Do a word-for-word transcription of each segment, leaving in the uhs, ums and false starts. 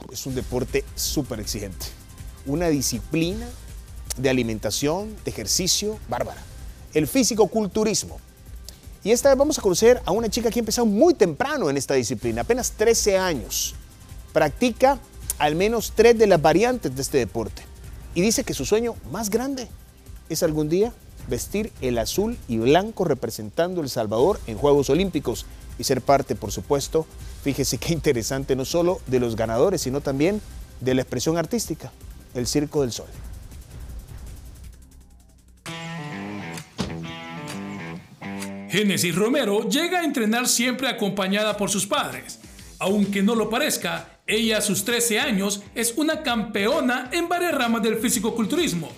es un deporte súper exigente. Una disciplina de alimentación, de ejercicio, bárbara. El físico-culturismo. Y esta vez vamos a conocer a una chica que ha empezado muy temprano en esta disciplina, apenas trece años. Practica al menos tres de las variantes de este deporte. Y dice que su sueño más grande es algún día vestir el azul y blanco representando a El Salvador en Juegos Olímpicos y ser parte, por supuesto, fíjese qué interesante, no solo de los ganadores, sino también de la expresión artística, el Circo del Sol. Génesis Romero llega a entrenar siempre acompañada por sus padres. Aunque no lo parezca, ella a sus trece años es una campeona en varias ramas del fisicoculturismo.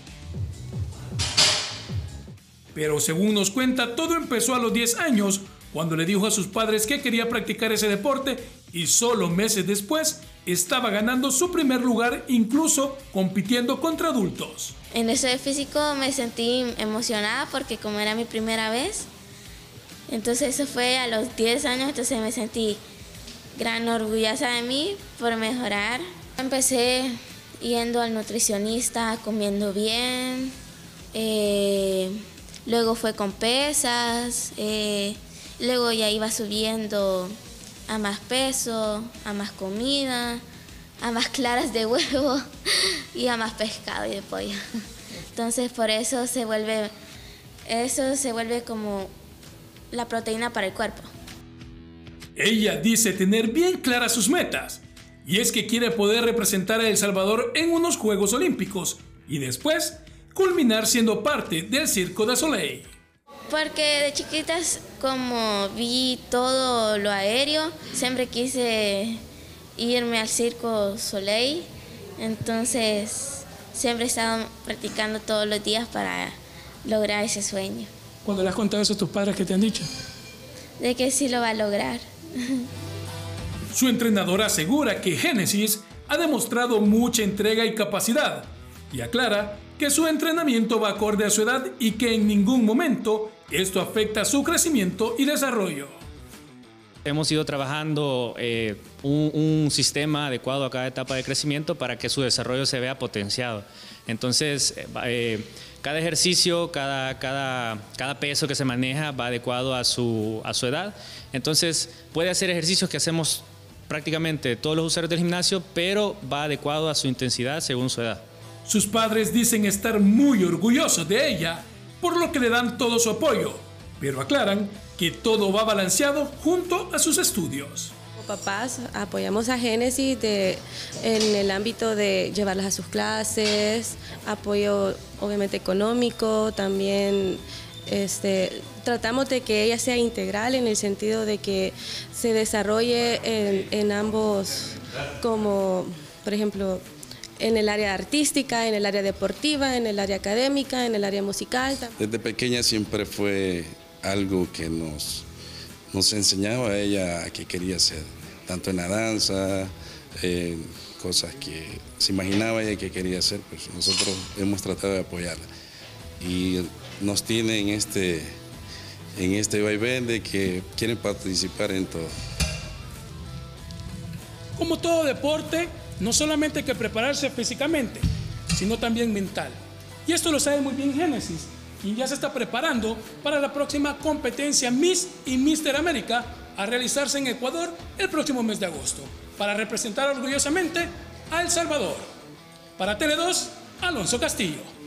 Pero según nos cuenta, todo empezó a los diez años, cuando le dijo a sus padres que quería practicar ese deporte y solo meses después estaba ganando su primer lugar, incluso compitiendo contra adultos. En eso de físico me sentí emocionada porque como era mi primera vez, entonces eso fue a los diez años, entonces me sentí gran orgullosa de mí por mejorar. Empecé yendo al nutricionista, comiendo bien, eh, luego fue con pesas, eh, luego ya iba subiendo a más peso, a más comida, a más claras de huevo y a más pescado y de pollo. Entonces por eso se vuelve, eso se vuelve como la proteína para el cuerpo. Ella dice tener bien claras sus metas, y es que quiere poder representar a El Salvador en unos Juegos Olímpicos y después culminar siendo parte del Circo du Soleil. Porque de chiquitas, como vi todo lo aéreo, siempre quise irme al Circo du Soleil, entonces siempre he estado practicando todos los días para lograr ese sueño. ¿Cuándo le has contado eso a tus padres, qué te han dicho? De que sí lo va a lograr. Su entrenadora asegura que Génesis ha demostrado mucha entrega y capacidad y aclara que su entrenamiento va acorde a su edad y que en ningún momento esto afecta su crecimiento y desarrollo. Hemos ido trabajando eh, un, un sistema adecuado a cada etapa de crecimiento para que su desarrollo se vea potenciado. Entonces, eh, cada ejercicio, cada, cada, cada peso que se maneja va adecuado a su, a su edad. Entonces, puede hacer ejercicios que hacemos prácticamente todos los usuarios del gimnasio, pero va adecuado a su intensidad según su edad. Sus padres dicen estar muy orgullosos de ella, por lo que le dan todo su apoyo, pero aclaran que todo va balanceado junto a sus estudios. Como papás apoyamos a Génesis de, en el ámbito de llevarlas a sus clases, apoyo obviamente económico, también este, tratamos de que ella sea integral en el sentido de que se desarrolle en, en ambos, como por ejemplo en el área artística, en el área deportiva, en el área académica, en el área musical. Desde pequeña siempre fue algo que nos, nos enseñaba a ella que quería hacer, tanto en la danza, eh, cosas que se imaginaba ella que quería hacer, pues nosotros hemos tratado de apoyarla. Y nos tiene en este, en este vaivén de que quieren participar en todo. Como todo deporte, no solamente hay que prepararse físicamente, sino también mental. Y esto lo sabe muy bien Génesis, quien ya se está preparando para la próxima competencia Miss y míster América a realizarse en Ecuador el próximo mes de agosto, para representar orgullosamente a El Salvador. Para Tele dos, Alonso Castillo.